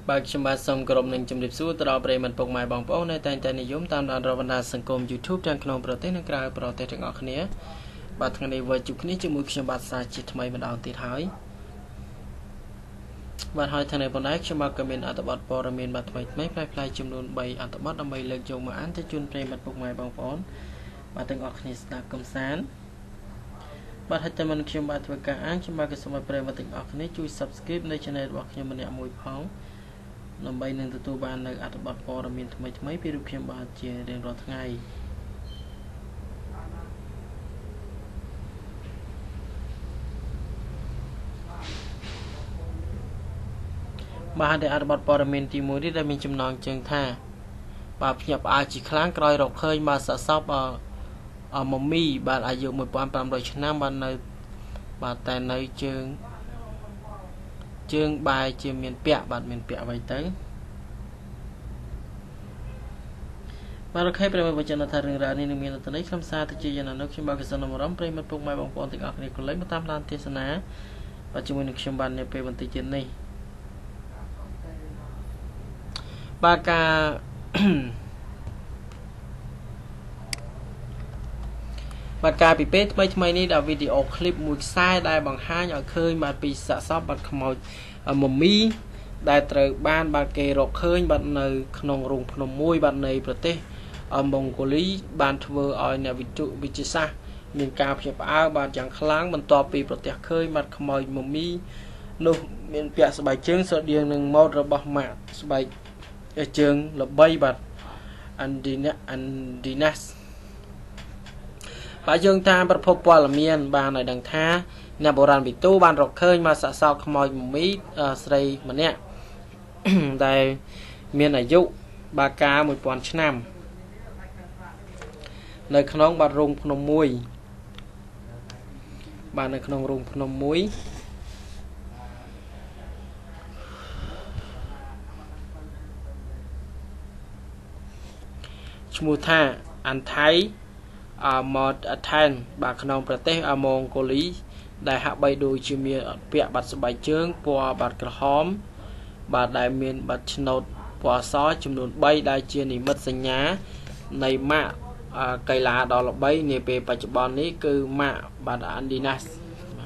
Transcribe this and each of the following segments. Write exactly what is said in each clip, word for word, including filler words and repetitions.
បាទខ្ញុំបាទសូមគោរពនឹងជំរាបសួរទៅដល់ប្រិយមិត្តពុកម៉ែបងប្អូននៅតែតែនិយមតាមដានរបណ្ដាសង្គម YouTube ទាំងក្នុងប្រទេសនិងក្រៅប្រទេសទាំងអស់គ្នាបាទថ្ងៃនេះវិលជួបគ្នាជាមួយខ្ញុំបាទសាជាថ្មីម្ដងទៀតហើយបាទហើយថ្ងៃនេះប៉ុណ្ណេះខ្ញុំបាទក៏មានអត្ថបទព័ត៌មានបាទថ្មីថ្មីផ្លែផ្លែចំនួនបីអត្ថបទដើម្បីលើកយកមកអានទៅជូនប្រិយមិត្តពុកម៉ែបងប្អូនបាទទាំងអស់គ្នាស្ដាប់កំសាន្តបាទហើយតែមិនខ្ញុំបាទធ្វើការអានខ្ញុំបាទក៏សូមឲ្យប្រិយមិត្តទាំងអស់គ្នាជួយ Subscribe នៅ Channel របស់ខ្ញុំម្នាក់មួយផងដើម្បីនឹងទទួលបាននៅអត្ថបទព័ត៌មានថ្មីថ្មីពីរូបខ្ញុំបាទជារៀងរាល់ថ្ងៃបាទដែលអត្ថបទព័ត៌មានទីមួយនេះដែលមានចំណងជើងថាបាទភ្ញាក់ផ្អើលជាខ្លាំងក្រោយរកឃើញបាទសាកសពអមមីបាទអាយុmột nghìn năm trămឆ្នាំបាទនៅបាទតែនៅជើងជើងបែរជាមានពាក់បាទមានពាក់អ្វីទៅបាទអូខេប្រិយមិត្តវចនថារឿងរ៉ាវនេះនឹងមានអត្ថន័យខ្លឹមសារទៅជាយ៉ាងណានោះខ្ញុំបាទក៏សូមអរំប្រិយមិត្តពុកម៉ែបងប្អូនទាំងអស់គ្នាកន្លែងមកតាមដានទេសនាបាទជាមួយនឹងខ្ញុំបាទនាពេលបន្តិចទៀតនេះបាទការបាទការពីពេលថ្មីថ្មីនេះដល់វីដេអូឃ្លីបមួយខ្សែដែលបង្ហាញឲ្យឃើញបាទពីសាកសពបាទខ្មោចមមីដែលត្រូវបានបាទគេរកឃើញបាទនៅក្នុងរូងភ្នំមួយបាទនៃប្រទេសម៉ុងហ្គូលីបានធ្វើឲ្យអ្នកវិទ្យាវិទ្យាសាស្ត្រមានការភ្ញាក់ផ្អើលបាទយ៉ាងខ្លាំងបន្ទាប់ពីប្រទះឃើញបាទខ្មោចមមីនោះមានពាក់ស្បែកជើងស្រដៀងនឹងម៉ូដរបស់ម៉ាកស្បែកជើងល្បីបាទអាន់ឌីណាអាន់ឌីណាសបាទយើងតាមប្រភពព័ត៌មានបានឲ្យដឹងថាអ្នកបុរាណវិទូបានរកឃើញមកសាកសពខ្មោចមមីស្រីម្នាក់ដែលមានអាយុបាទកាលmột nghìnឆ្នាំនៅក្នុងបាទរូងភ្នំមួយបាទនៅក្នុងរូងភ្នំមួយឈ្មោះថាអាន់ថៃម៉ូតអថែនបាទក្នុងប្រទេសម៉ុងហ្គូលីដែលហាក់បីដូចជាមានពាក់បាត់ស្បែកជើងពណ៌បាត់ក្រហមបាទដែលមានបាត់ឆ្នោតពណ៌សចំនួនបីដែលជានិមិត្តសញ្ញានៃម៉ាកកីឡាដ៏ល្បីនាពេលបច្ចុប្បន្ននេះគឺម៉ាកបាទអាន់ឌីណាស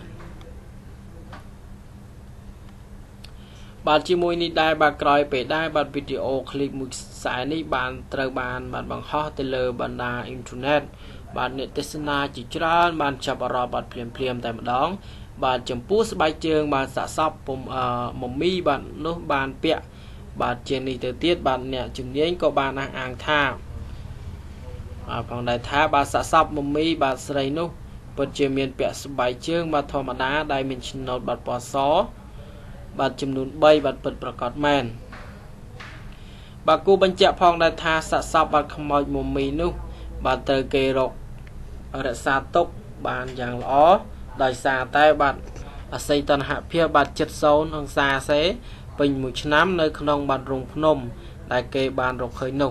បាទជាមួយនេះដែរបាទក្រោយពេលដែរបាទវីដេអូឃ្លីបមួយខ្សែនេះបានត្រូវបានបាទបង្ហោះទៅលើបណ្ដាអ៊ីនធឺណិតបាទអ្នកទេសនាជាច្រើនបានចាប់អារម្មណ៍បាទភ្លាមភ្លាមតែម្ដងបាទចំពោះស្បែកជើងបាទសាកសពពុំមមីបាទនោះបានពាក់បាទជានេះទៅទៀតបាទអ្នកជំនាញក៏បានអះអាងថាបាទផងដែរថាបាទសាកសពមមីបាទស្រីនោះពិតជាមានពាក់ស្បែកជើងបាទធម្មតាដែលមានឆ្នោតបាទពណ៌សបាទចំនួនបីបាទពិតប្រាកដមែនបាទគូបញ្ជាក់ផងដែរថាសាកសពបាទខ្មោចមមីនោះបាទត្រូវគេរករក្សាទុកបានយ៉ាងល្អដោយសារតែបាទអាស័យតណ្ហភាពបាទជិតសូន្យអង្សាសេពេញមួយឆ្នាំនៅក្នុងបាទរូងភ្នំដែលគេបានរកឃើញនោះ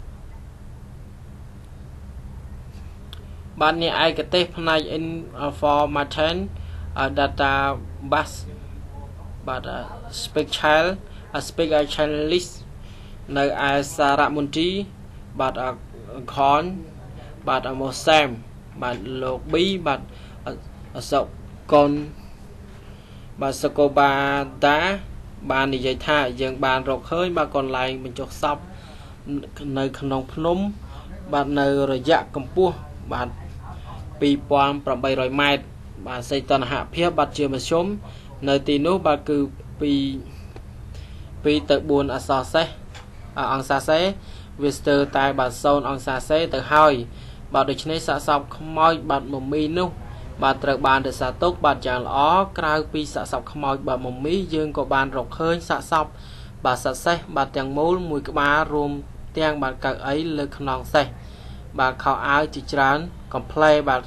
បាទអ្នកឯកទេសផ្នែក Information Data Bus បាទ Special Specialist នៅឯសារមន្ទីរបាទខនបាទអមូសាមបាទលោកប៊ីបាទអសកុនបាទសកូបាតាបាននិយាយថាយើងបានរកឃើញបាទកន្លែងបញ្ចុះសពនៅក្នុងភ្នំបាទនៅរយៈកម្ពស់បាទពីរពាន់ប្រាំបីរយម៉ែត្របាទសីតុណ្ហភាពបាទជាមធ្យមនៅទីនោះបាទគឺពីពីរទៅបួនអក្សរសេសអង្សាសេវាស្ទើរតែបាទសូន្យអង្សាសេទៅហើយបាទដូច្នេះសាកសពខ្មោចបាទមមីនោះបាទត្រូវបានរក្សាទុកបាទយ៉ាងល្អក្រៅពីសាកសពខ្មោចបាទមមីយើងក៏បានរកឃើញសាកសពបាទសសេសបាទទាំងមូលមួយក្បាលរួមទាំងបាទកៅអីលើខ្នងសេះបាទខោអាវជាច្រើនកំ pl បាទ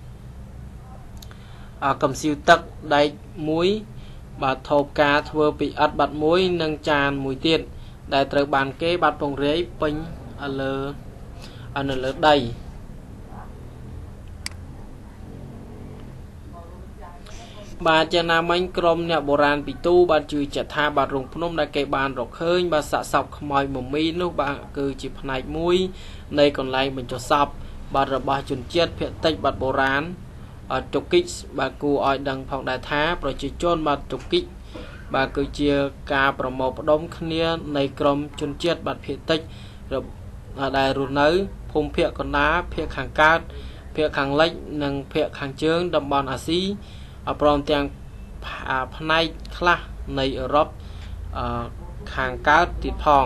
កំសៀវទឹកដែកមួយបាទថូបការធ្វើពីឥដ្ឋបាត់មួយនិងចានមួយទៀតដែលត្រូវបានគេបាទពង្រាយពេញលើនៅលើដី បបាទជាណាមិញក្រុមអ្នកបុរាណពីទូបាទជឿជាក់ថាបាទរោងភ្នំដែលគេបានរកឃើញបាទសាកសពខ្មោចមមីនោះបាទគឺជាផ្នែកមួយនៃកន្លែងបញ្ចុះសពបាទរបស់ជនជាតិភាគតិចបាទបុរាណតុកិចបាទគួរឲ្យដឹងផងដែរថាប្រជាជនបាទតុកិចបាទគឺជាការប្រមូលផ្ដុំគ្នានៃក្រុមជនជាតិបាទភាគតិចដែលរស់នៅភូមិភាគកណ្ដាលភាគខាងកើតភាគខាងលិចនិងភាគខាងជើងតំបន់អាស៊ីព្រមទាំងផ្នែកខ្លះនៃអឺរ៉ុបខាងកើតទៀតផង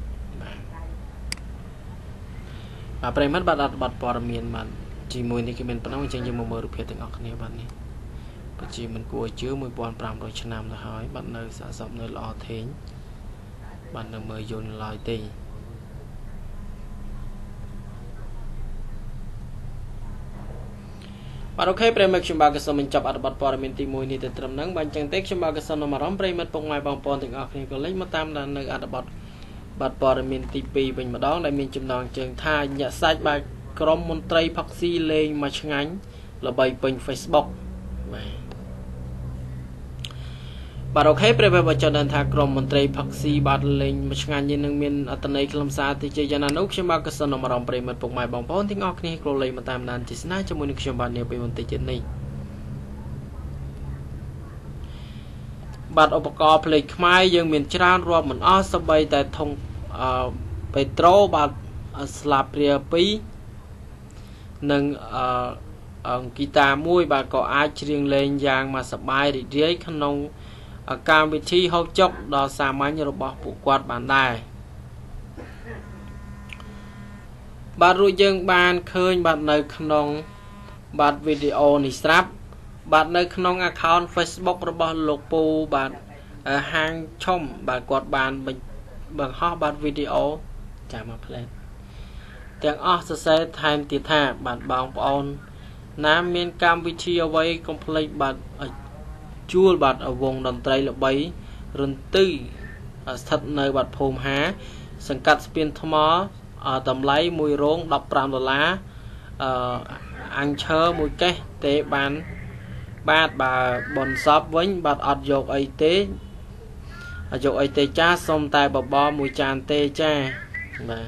បាទប្រិមត្តបាទអត់បាត់ព័ត៌មានបាទជាមួយនេះគឺមានប៉ុណ្ណឹងអញ្ចឹងយើងមកមើលរូបភាពទាំងអស់គ្នាបាទនេះពិតជាមិនគួរជឿមួយពាន់ប្រាំរយឆ្នាំទៅហើយបាទនៅសាកសពនៅល្អធេងបាទនៅមើលយន្តឡើយទេបាទអូខេប្រិមិត្តខ្ញុំបាទក៏សូមបញ្ចប់អត្ថបទព័ត៌មានទីមួយនេះទៅត្រឹមហ្នឹងបាទអញ្ចឹងទេខ្ញុំបាទក៏សូមនាំអារម្មណ៍ប្រិមិត្តពុកម៉ែបងប្អូនទាំងអស់គ្នាក៏លេចមកតាមដាននៅអត្ថបទបាទព័ត៌មានទីពីរវិញម្ដងដែលមានចំណងជើងថាញាក់សាច់បាទក្រុមមន្ត្រីផាក់ស៊ីលេងមកឆ្ងាញ់ល្បីពេញ Facebook បាទបាទអូខេប្រិយមិត្តបើចង់ដឹងថាក្រុមមន្ត្រីផាក់ស៊ីបាទលេងមកឆ្ងាញ់នេះនឹងមានអត្ថន័យខ្លឹមសារទីជាយ៉ាងណានោះខ្ញុំបាទក៏សូមនាំអារម្មណ៍ប្រិយមិត្តពុកម៉ែបងប្អូនទាំងអស់គ្នាក៏លេងមកតាមដានទស្សនាជាមួយនឹងខ្ញុំបាទនាពេលបន្តិចទៀតនេះបាទឧបករណ៍ភ្លេងខ្មែរយើងមានច្រើនរាប់មិនអស់សូម្បីតែធុងអឺបេត្រូបាទស្លាបព្រាពីរនិងអឺអង្គីតាមួយបាទក៏អាចច្រៀងលេងយ៉ាងមកសប្បាយរីករាយក្នុងកម្មវិធីហូបចុកដ៏សាមញ្ញរបស់ពួកគាត់បានដែរបាទរួចយើងបានឃើញបាទនៅក្នុងបាទវីដេអូនេះស្រាប់បាទនៅក្នុង account Facebook របស់លោកពូបាទហាងឈុំបាទគាត់បានបង្ហោះបាទវីដេអូចាំមកផ្លែទាំងអស់សរសេរថែមទៀតថាបាទបងប្អូនណាមានកម្មវិធីអ្វីកុំភ្លេចបាទជួលបាទវងតន្ត្រីល្បីរន្ទឺស្ថិតនៅបាទភូមិហាសង្កាត់ស្ពានថ្មតម្លៃមួយរោងដប់ប្រាំដុល្លារអឺអញឈើមួយកេះទេបានបាទបើបនសពវិញបាទអត់យកអីទេយកអីទេចាសុំតែបបរមួយចានទេចាបាទ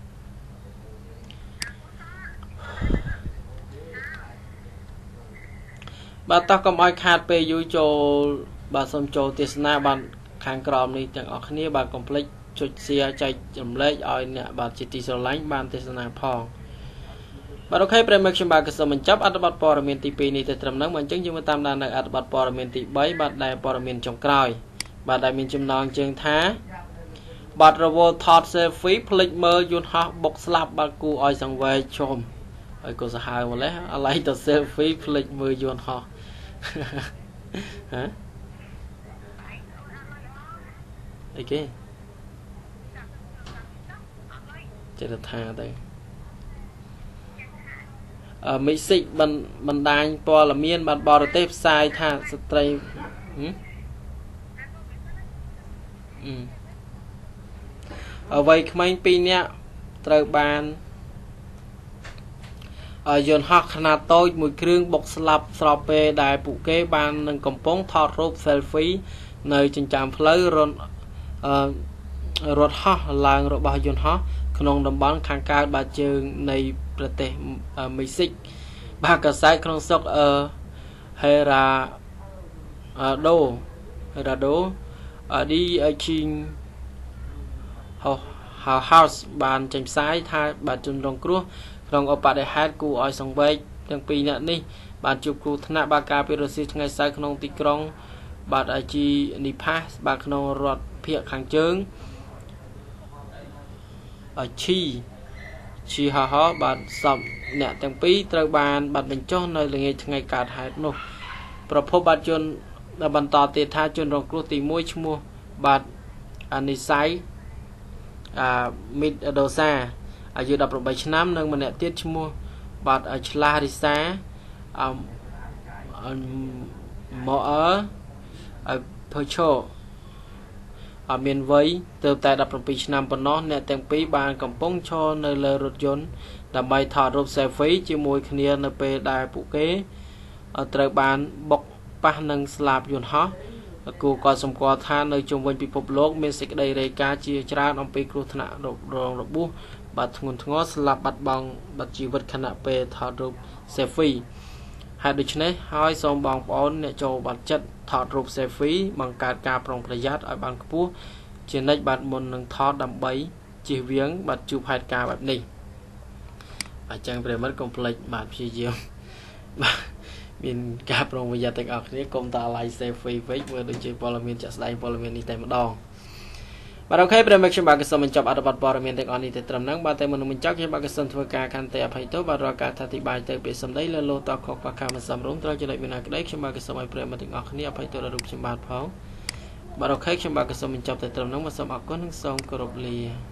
បាទតោះកុំឲ្យខាតពេលយូរចូលបាទសូមចូលទេសនាបាទខាងក្រោមនេះទាំងអស់គ្នាបាទកុំភ្លេចចុច share ចែករំលែកឲ្យអ្នកបាទជាទីស្រឡាញ់បានទេសនាផងបាទអូខេប្រិយមិត្តខ្ញុំបាទក៏សូមបញ្ចប់អត្ថបទព័ត៌មានទីពីរនេះទៅត្រឹមហ្នឹងបាទអញ្ចឹងយើងមកតាមដាននៅអត្ថបទព័ត៌មានទីបីបាទដែលព័ត៌មានចុងក្រោយបាទដែលមានចំណងជើងថាបាទរវល់ថត selfie ភ្លេចមើលយន្តហោះបុកស្លាប់បាទគូឲ្យសង្វេគជុំហើយក៏សាហាវម្លេះអាឡៃទៅ selfie ភ្លេចមើលយន្តហោះហ៎អីគេចេះថាទៅអឺមិសិកបណ្ដាញព័ត៌មានបាទបរទេសផ្សាយថាស្ត្រីហឹមអឺវ័យក្មេងពីរនាក់ត្រូវបានយន្តហោះខ្នាតតូចមួយគ្រឿងបុកស្លាប់ស្របពេលដែលពួកគេបាននឹងកំពុងថតរូប selfie នៅចិញ្ចើមផ្លូវរត់រត់ហោះឡើងរបស់យន្តហោះក្នុងតំបន់ខាងកើតបាតជើងនៃប្រទេសមិចស៊ិកបាទកាសែតក្នុងស្រុកអឺហេរ៉ាដូហេរ៉ាដូឌីអេជីងហោហោសបានចេញផ្សាយថាបាទជនរងគ្រោះក្នុងឧបទ្ទហេតុគួរឲ្យសង្វេគទាំងពីរនាក់នេះបានជួបគ្រោះថ្នាក់បាទកាលពីរសៀលថ្ងៃសៅរ៍ក្នុងទីក្រុងបាទអាជីនីផាសបាទក្នុងរដ្ឋភាគខាងជើងអឈីឈីហាហោបាទសពអ្នកទាំងពីរត្រូវបានបាត់បញ្ចុះនៅល្ងាចថ្ងៃកើតហេតុនោះប្រភពបាទជនបន្តទៀតថាជនរងគ្រោះទីមួយឈ្មោះបាទអានីសៃអាមីតដូសាអាយុដប់ប្រាំបីឆ្នាំនិងម្នាក់ទៀតឈ្មោះបាទឆ្លាស់រីសាអមម៉ូអឺអភឈោអត់មានវ័យទៅតែដប់ប្រាំពីរឆ្នាំប៉ុណ្ណោះអ្នកទាំងពីរបានកំពុងឈរនៅលើរថយន្តដើម្បីថតរូប selfie ជាមួយគ្នានៅពេលដែលពួកគេត្រូវបានបុកប៉ះនឹងស្លាប់យន្តហោះគូក៏សម្គាល់ថានៅជុំវិញពិភពលោកមានសេចក្តីរាយការណ៍ជាច្រើនអំពីគ្រោះថ្នាក់រងរបួសបាត់ធ្ងន់ធ្ងរស្លាប់បាត់បង់បាត់ជីវិតខណៈពេលថតរូប selfie ហើយដូច្នេះហើយសូមបងប្អូនអ្នកចូលបាត់ចិត្តថតរូប selfie បង្កើតការប្រុងប្រយ័ត្នឲ្យបានខ្ពស់ជានិច្ចបាទមុននឹងថតដើម្បីជៀសវាងបាត់ជួបហេតុការណ៍បែបនេះអញ្ចឹងប្រិមិត្តកុំភ្លេចបាទព្យាយាមបាទមានការប្រុងប្រយ័ត្នទាំងអស់គ្នាកុំតា like selfie វិញមើលដូចជាព័ត៌មានចាក់ស្ដែងព័ត៌មាននេះតែម្ដងបាទអូខេប្រិមិត្តខ្ញុំបាទក៏សូមបញ្ចប់អត្ថបទព័ត៌មានទាំងអស់នេះទៅត្រឹមហ្នឹងបាទតែមុននឹងបញ្ចប់ខ្ញុំបាទក៏សូមធ្វើការខន្តីអភ័យទោសបាទរាល់ការថាអធិប្បាយទៅពាក្យសម្ដីលើលោតខុសខ្វះខាតមិនសមរម្យត្រូវចំណុចមានណាក្ដីខ្ញុំបាទក៏សូមឲ្យប្រិមិត្តទាំងអស់គ្នាអភ័យទោសដល់រូបខ្ញុំបាទផងបាទអូខេខ្ញុំបាទក៏សូមបញ្ចប់ទៅត្រឹមហ្នឹងបាទសូមអរគុណនិងសូមគោរពលា